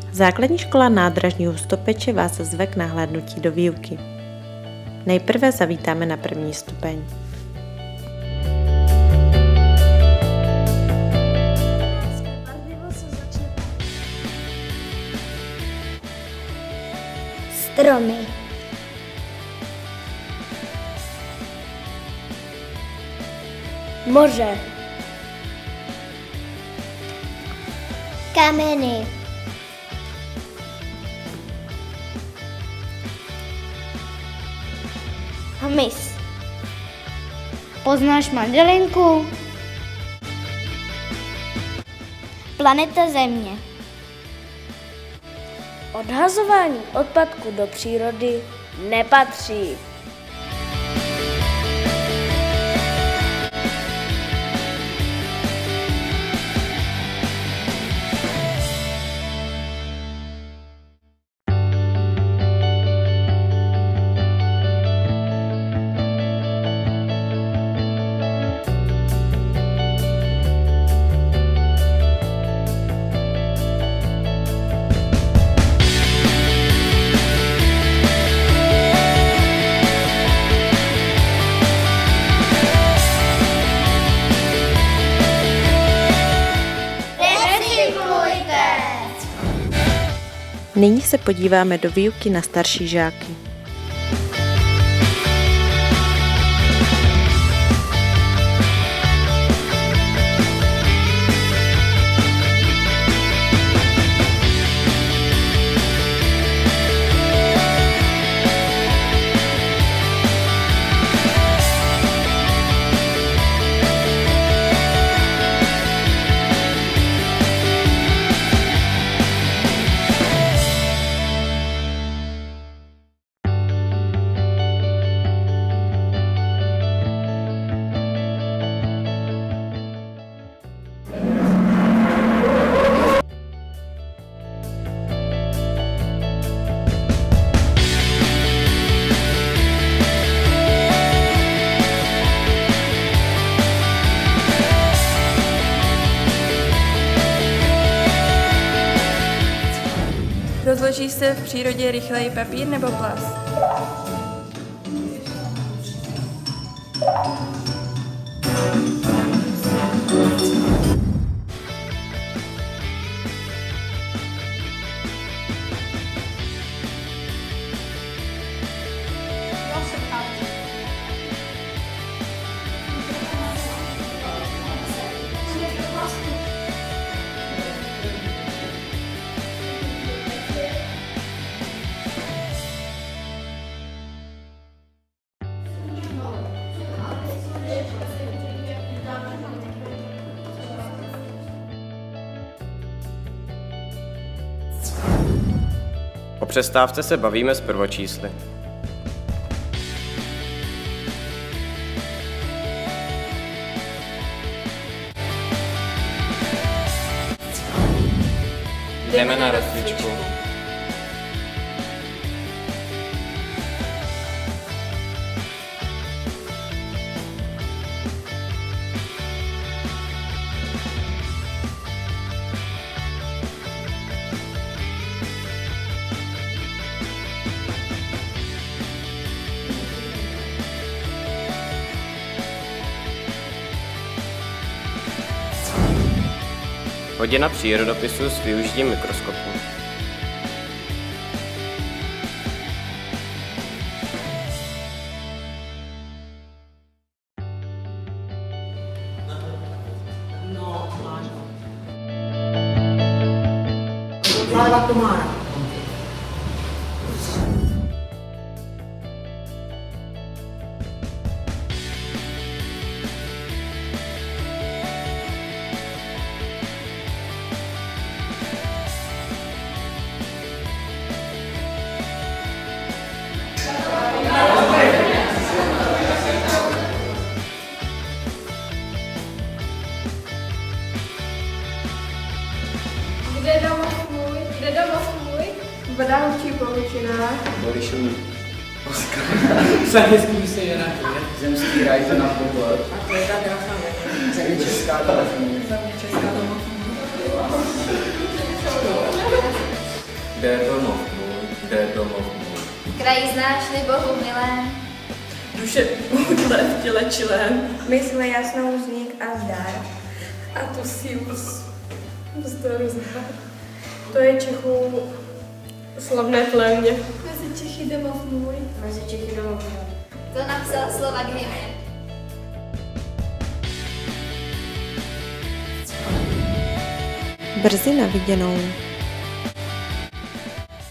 Základní škola Nádražní Hustopeče vás zve k nahlédnutí do výuky. Nejprve zavítáme na první stupeň. Stromy. Moře. Kameny. Hmyz. Poznáš mandelinku? Planeta Země. Odhazování odpadků do přírody nepatří. Nyní se podíváme do výuky na starší žáky. Rozloží se v přírodě rychleji papír nebo plast? O přestávce se bavíme s prvočísly. Jdeme na rozcvičku. Hodina přírodopisu s využitím mikroskopu. Kde domov můj? Voda hučí po hučinách. Bolišový. Saneský se je na Zemský raj to na pohled. A to je ta krásná věc. Země česká telefonie. Země česká telefonie. Kde je domov můj, kde je domov můj. Kraj znáš-li Bohu milém, Duše udle v těle čilém. Mysle jasnou vznik a zdar. A tu sílu vzdoru zdar. To je Čechů slavné plémě. mezi Čechy domov můj. Mezi Čechy domov můj. To napsal Slovak hymně. Brzy na viděnou.